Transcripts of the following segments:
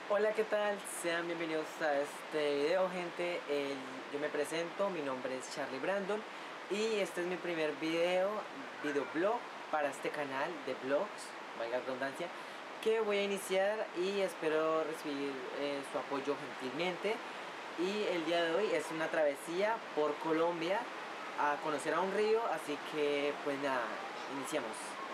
Hola, ¿qué tal? Sean bienvenidos a este video, gente. Yo me presento, mi nombre es Charlie Brandon y este es mi primer videoblog para este canal de vlogs, valga la redundancia, que voy a iniciar y espero recibir su apoyo gentilmente. Y el día de hoy es una travesía por Colombia a conocer a un río, así que pues nada, iniciamos.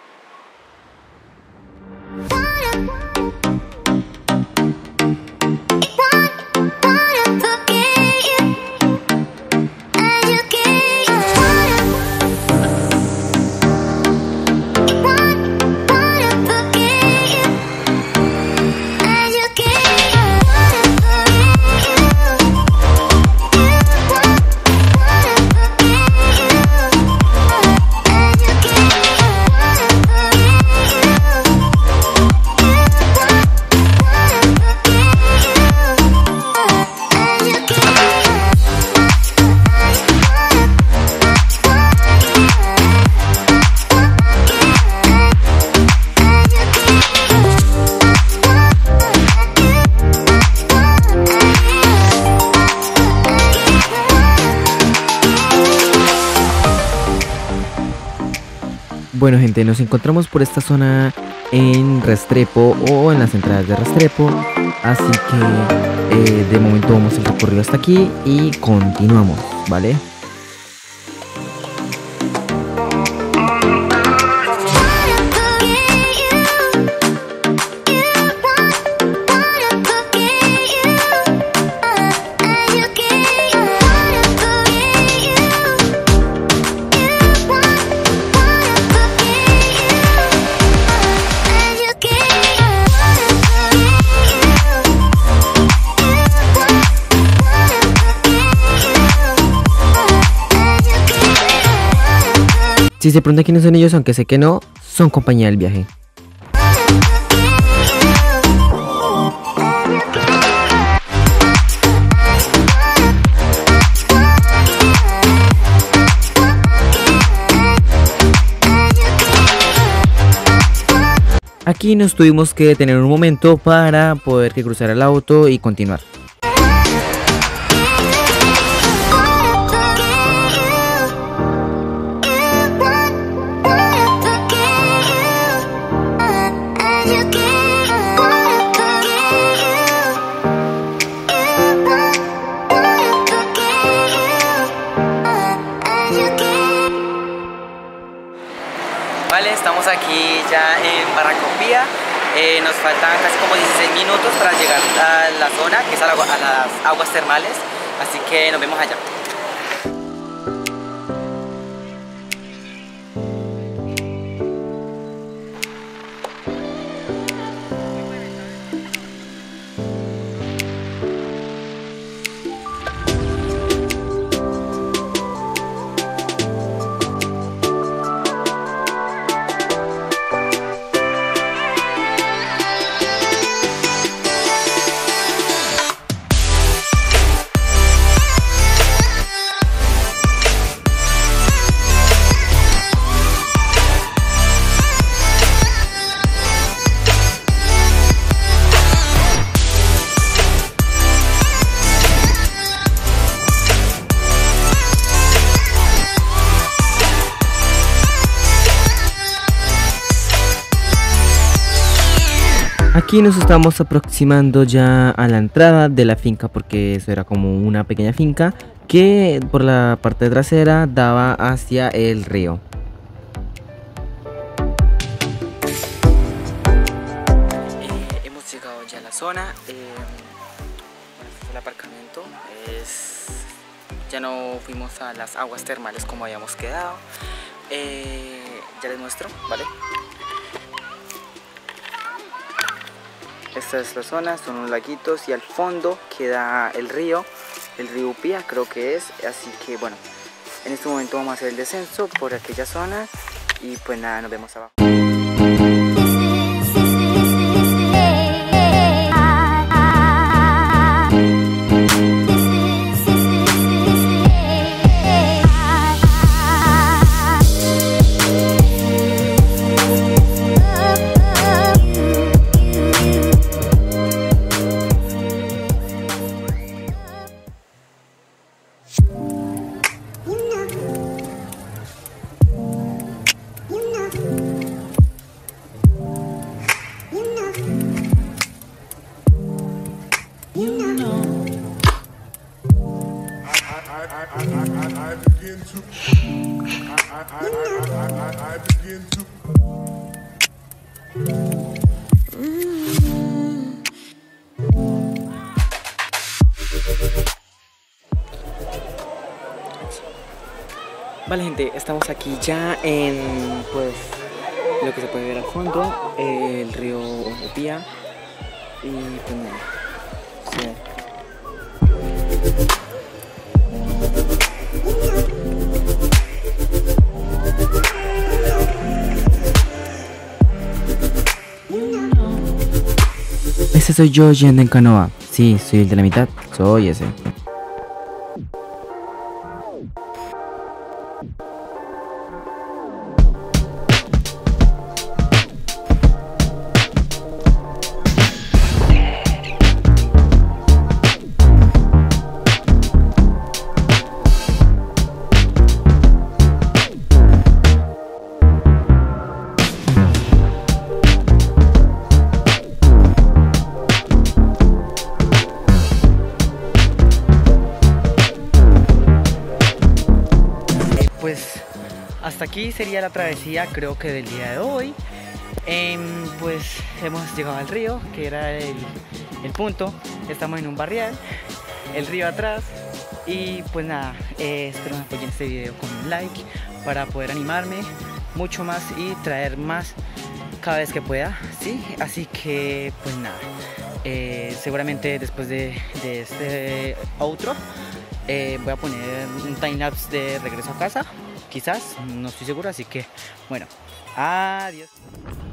Bueno, gente, nos encontramos por esta zona en Restrepo o en las entradas de Restrepo, así que de momento vamos el recorrido hasta aquí y continuamos, ¿vale? Si se preguntan quiénes son ellos, aunque sé que no, son compañía del viaje. Aquí nos tuvimos que detener un momento para poder cruzar el auto y continuar. Vale, estamos aquí ya en Barranquilla. Nos faltan casi como 16 minutos para llegar a la zona, que es a las aguas termales, así que nos vemos allá. Aquí nos estamos aproximando ya a la entrada de la finca, porque eso era como una pequeña finca que por la parte trasera daba hacia el río. Hemos llegado ya a la zona. Este es el aparcamiento. Ya no fuimos a las aguas termales como habíamos quedado. Ya les muestro, ¿vale? Esta es la zona, son unos laguitos y al fondo queda el río Upía, creo que es. Así que bueno, en este momento vamos a hacer el descenso por aquella zona y pues nada, nos vemos abajo. Vale, gente, estamos aquí ya en, pues, lo que se puede ver al fondo, el río Opía. Y pues nada, sí. Ese soy yo yendo en canoa. Sí, soy el de la mitad, soy ese. Pues hasta aquí sería la travesía, creo que del día de hoy. Pues hemos llegado al río, que era el punto. Estamos en un barrial, el río atrás. Y pues nada, espero me apoyen este video con un like para poder animarme mucho más y traer más cada vez que pueda, ¿sí? Así que pues nada, seguramente después de este outro voy a poner un timelapse de regreso a casa, quizás, no estoy seguro, así que bueno, adiós.